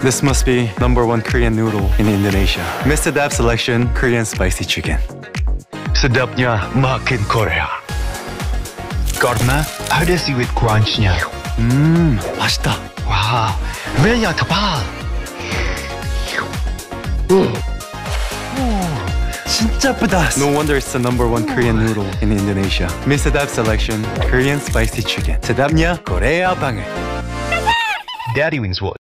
This must be #1 Korean noodle in Indonesia. Mr. Sedaap selection, Korean spicy chicken. Sedapnya makin Korea. Karena Edisi with crunchnya. 맛있다. Wah, 면이 tebal. 진짜 pedas. No wonder it's the #1 Korean noodle in Indonesia. Mr. Sedaap selection, Korean spicy chicken. Sedapnya Korea banget. Daddy wings what?